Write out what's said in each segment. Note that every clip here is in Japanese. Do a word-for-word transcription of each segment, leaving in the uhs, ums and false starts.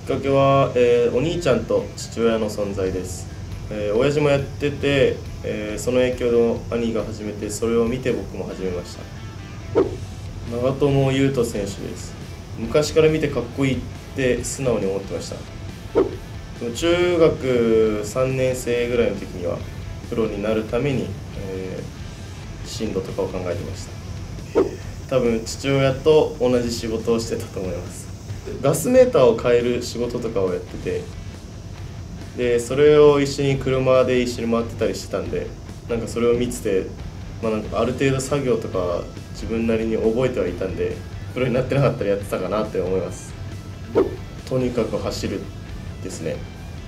っかけは、えー、お兄ちゃんと父親の存在です。えー、親父もやってて、えー、その影響で兄が始めて、それを見て僕も始めました。長友佑都選手です。昔から見てかっこいいって素直に思ってました。中学さんねん生ぐらいの時にはプロになるために、えー、進路とかを考えてました。多分父親と同じ仕事をしてたと思います。ガスメーターを変える仕事とかをやってて、でそれを一緒に車で一緒に回ってたりしてたんで、なんかそれを見てて、まあ、なんかある程度作業とか自分なりに覚えてはいたんで、プロになってなかったらやってたかなって思います。とにかく走るですね。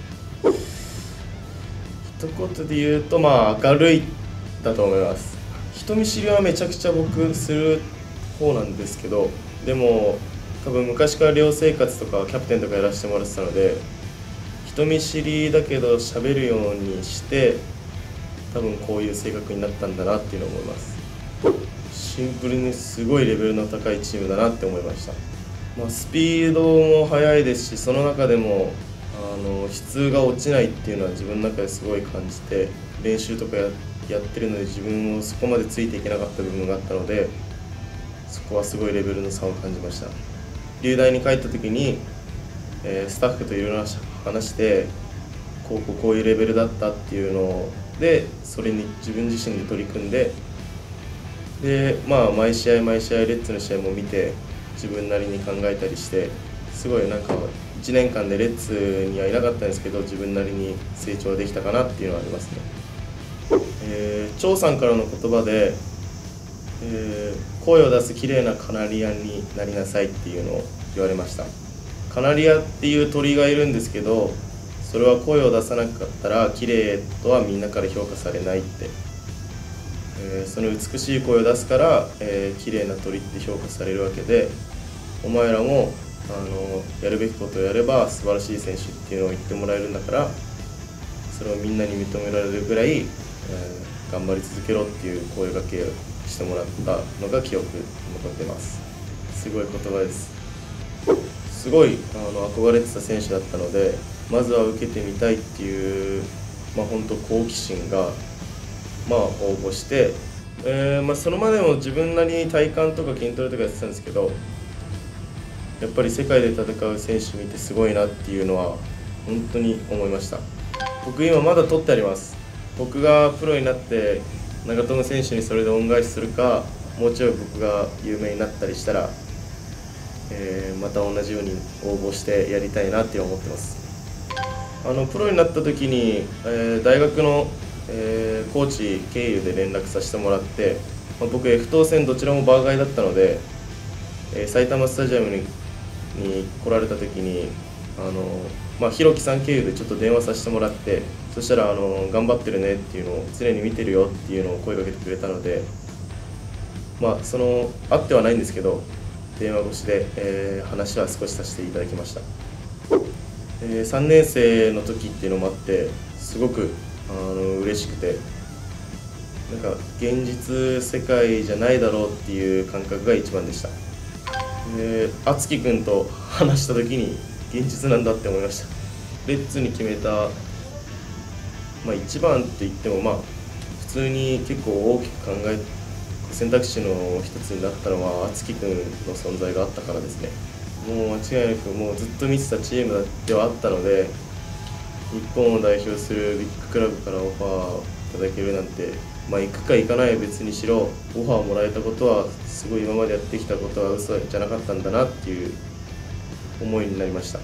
一言で言うと、まあ明るいだと思います。人見知りはめちゃくちゃ僕する方なんですけど、でも多分昔から寮生活とかキャプテンとかやらせてもらってたので、人見知りだけど喋るようにして多分こういう性格になったんだなっていうのを思います。シンプルにすごいレベルの高いチームだなって思いました。まあ、スピードも速いですし、その中でもあの質が落ちないっていうのは自分の中ですごい感じて、練習とか や, やってるので自分もそこまでついていけなかった部分があったので、そこはすごいレベルの差を感じました。留大に帰った時に、えー、スタッフといろいろ話して、こうこうこういうレベルだったっていうので、それに自分自身で取り組んで、でまあ毎試合毎試合レッツの試合も見て自分なりに考えたりして、すごいなんかいちねんかんでレッツにはいなかったんですけど、自分なりに成長できたかなっていうのはありますね。えー、張さんからの言葉で、えー、声を出す綺麗なカナリアになりなさいっていうのを言われました。カナリアっていう鳥がいるんですけど、それは声を出さなかったら綺麗とはみんなから評価されないって、えー、その美しい声を出すから、えー、綺麗な鳥って評価されるわけで、お前らもあのやるべきことをやれば素晴らしい選手っていうのを言ってもらえるんだから、それをみんなに認められるぐらい、えー、頑張り続けろっていう声掛けをしてもらったのが記憶に残ってます。すごい言葉です。すごいあの憧れてた選手だったので、まずは受けてみたいっていう、まあ、本当好奇心が、まあ、応募して、えーまあ、そのまでも自分なりに体幹とか筋トレとかやってたんですけど、やっぱり世界で戦う選手見てすごいなっていうのは本当に思いました。僕今まだ取ってあります。僕がプロになって長友選手にそれで恩返しするか、もうちょい僕が有名になったりしたら、えー、また同じように応募してやりたいなって思ってます。あのプロになった時に、えー、大学の、えー、コーチ経由で連絡させてもらって、まあ、僕 F 等戦どちらもバーガイだったので、えー、埼玉スタジアムにに来られた時に、あのまあ、ひろきさん経由でちょっと電話させてもらって、そしたらあの頑張ってるねっていうのを、常に見てるよっていうのを声かけてくれたので、まあその会ってはないんですけど電話越しで、えー、話は少しさせていただきました。えー、さんねん生の時っていうのもあって、すごくあの嬉しくて、なんか現実世界じゃないだろうっていう感覚が一番でした。敦貴君と話した時に現実なんだって思いました。レッツに決めた、まあ、一番って言っても、まあ普通に結構大きく考え選択肢の一つになったのは敦貴君の存在があったからですね。もう間違いなくもうずっと見てたチームではあったので、日本を代表するビッグクラブからオファーをいただけるなんて、まあ、行くか行かないは別にしろ、オファーをもらえたことはすごい今までやってきたことは嘘じゃなかったんだなっていう思いになりました。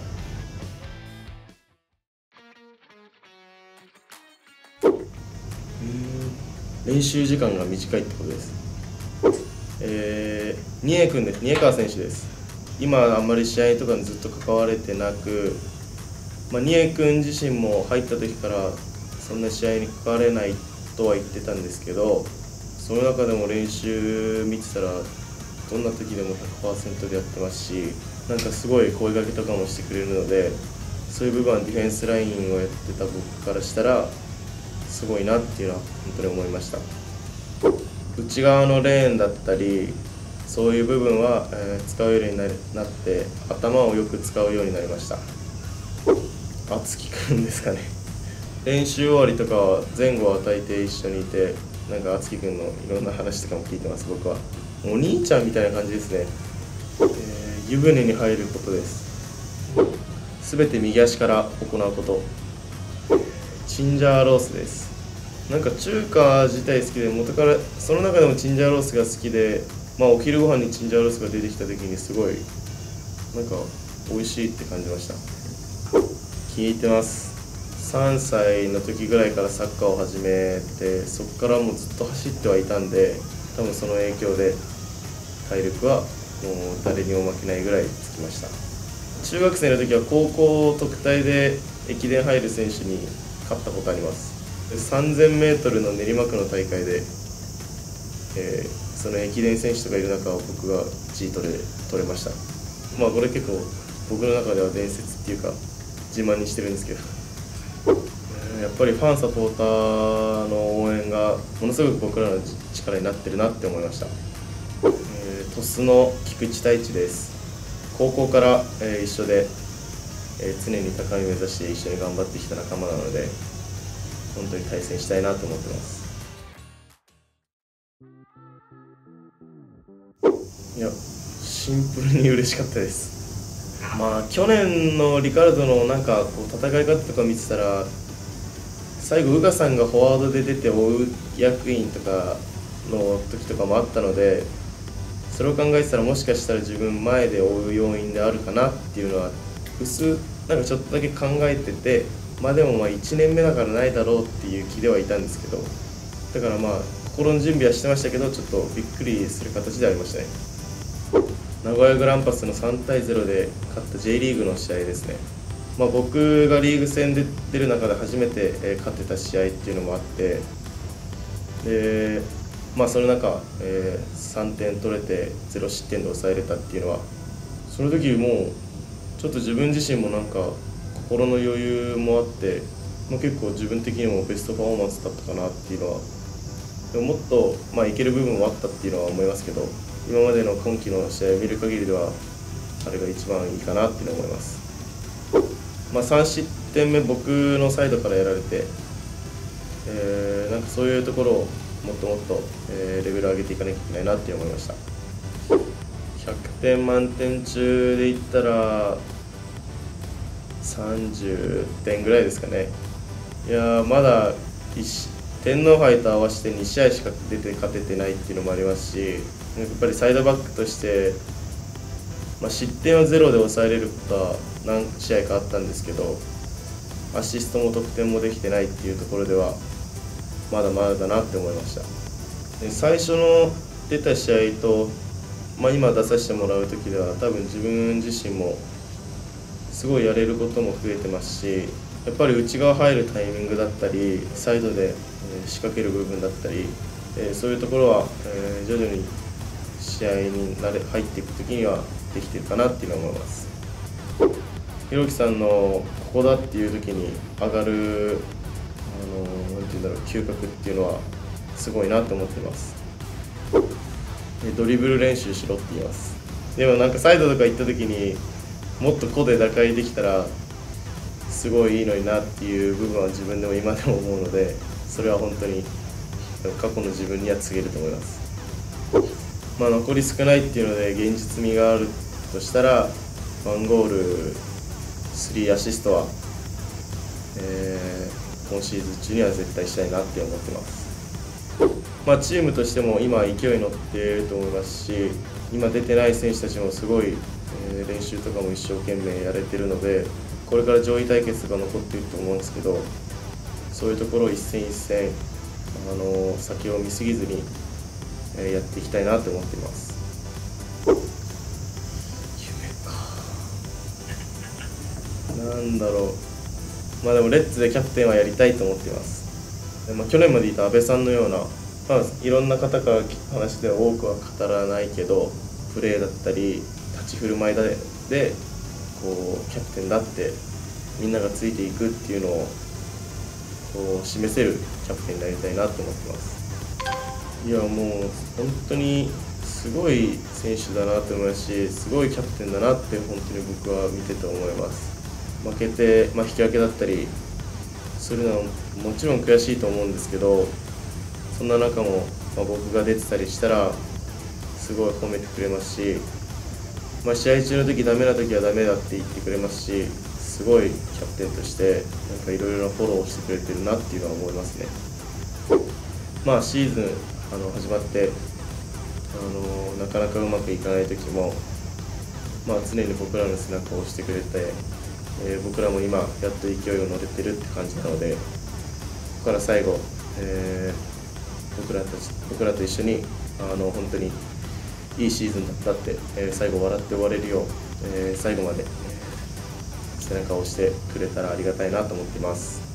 うーん練習時間が短いってことです。えー、ニエ君です。ニエ川選手です。今あんまり試合とかにずっと関われてなく、まあ、ニエ君自身も入った時からそんな試合に関われないとは言ってたんですけど、その中でも練習見てたらどんな時でも ひゃくパーセント でやってますし、なんかすごい声掛けとかもしてくれるので、そういう部分はディフェンスラインをやってた僕からしたらすごいなっていうのは本当に思いました。内側のレーンだったりそういう部分は、えー、使うようになって頭をよく使うようになりました。 敦貴くんですかね。練習終わりとかは前後を与えて一緒にいて、なんか敦貴くんのいろんな話とかも聞いてます。僕はお兄ちゃんみたいな感じですね。えー、湯船に入ることです。すべて右足から行うこと。チンジャーロースです。なんか中華自体好きで、元からその中でもチンジャーロースが好きで、まあ、お昼ご飯にチンジャーロースが出てきた時にすごいなんか美味しいって感じました。気に入ってます。さんさいの時ぐらいからサッカーを始めて、そこからもうずっと走ってはいたんで、多分その影響で体力はもう誰にも負けないぐらいつきました。中学生の時は高校特待で駅伝入る選手に勝ったことあります。さんぜんメートルの練馬区の大会で、えー、その駅伝選手とかいる中を僕がいちい取れ取れました。まあこれ結構僕の中では伝説っていうか自慢にしてるんですけど、やっぱりファンサポーターの応援がものすごく僕らの力になってるなって思いました。えー、鳥栖の菊池太一です。高校から、えー、一緒で、えー、常に高み目指して一緒に頑張ってきた仲間なので、本当に対戦したいなと思ってます。いや、シンプルに嬉しかったです。まあ去年のリカルドのなんかこう戦い方とか見てたら、最後宇賀さんがフォワードで出て追う役員とかの時とかもあったので、それを考えてたらもしかしたら自分前で追う要因であるかなっていうのは薄なんかちょっとだけ考えてて、まあでもまあいちねんめだからないだろうっていう気ではいたんですけど、だからまあ心の準備はしてましたけど、ちょっとびっくりする形でありましたね。名古屋グランパスのさんたいゼロで勝った J リーグの試合ですね。まあ、僕がリーグ戦で出る中で初めて、えー、勝ってた試合っていうのもあって、で、まあ、その中、えー、さんてん取れてゼロ失点で抑えれたっていうのは、その時もうちょっと自分自身もなんか心の余裕もあって、まあ、結構自分的にもベストパフォーマンスだったかなっていうのは、でももっと、まあ、いける部分もあったっていうのは思いますけど、今までの今季の試合を見る限りではあれが一番いいかなっていうのは思います。まあ、さん失点目僕のサイドからやられて、えー、なんかそういうところをもっともっと、えー、レベル上げていかなきゃいけないなって思いました。ひゃくてん満点中で言ったらさんじゅってんぐらいですかね。いやまだ天皇杯と合わせてに試合しか出て勝ててないっていうのもありますし、やっぱりサイドバックとして、まあ、失点をゼロで抑えれることは何試合かあったんですけど、アシストも得点もできてないっていうところではまだまだだなって思いました。で最初の出た試合と、まあ、今出させてもらう時では多分自分自身もすごいやれることも増えてますし、やっぱり内側入るタイミングだったりサイドで仕掛ける部分だったり、そういうところは徐々に試合になれ入っていく時にはできてるかなっていうのは思います。ひろきさんのここだっていう時に上がるあのなんていうんだろう嗅覚っていうのはすごいなと思ってます。ドリブル練習しろって言います。でもなんかサイドとか行った時にもっと個で打開できたらすごいいいのになっていう部分は自分でも今でも思うので、それは本当に過去の自分には告げると思います。まあ、残り少ないっていうので現実味があるとしたらワンゴールスリーアシストは、えー、今シーズン中には絶対したいなって思ってます。まあ、チームとしても今勢いに乗っていると思いますし、今出てない選手たちもすごい、えー、練習とかも一生懸命やれてるので、これから上位対決が残っていると思うんですけど、そういうところを一戦一戦、あの先を見すぎずにやっていきたいなと思っています。夢か。なんだろう。まあでもレッツでキャプテンはやりたいと思っています。で、まあ、去年までいた安倍さんのような、まあ、いろんな方から話で多くは語らないけど、プレーだったり立ち振る舞いででこうキャプテンだってみんながついていくっていうのをこう示せるキャプテンになりたいなと思ってます。いやもう本当にすごい選手だなと思いますし、すごいキャプテンだなって本当に僕は見てて思います。 負けて、まあ、引き分けだったりするのはもちろん悔しいと思うんですけど、そんな中も、まあ、僕が出てたりしたらすごい褒めてくれますし、まあ、試合中の時ダメな時はダメだって言ってくれますし、すごいキャプテンとしてなんかいろいろなフォローをしてくれてるなっていうのは思いますね。まあシーズンあの始まってあのなかなかうまくいかない時も、まあ、常に僕らの背中を押してくれて、えー、僕らも今やっと勢いを乗れてるって感じなので、ここから最後、えー、僕らたち僕らと一緒にあの本当にいいシーズンだったって、えー、最後笑って終われるよう、えー、最後まで、えー、背中を押してくれたらありがたいなと思っています。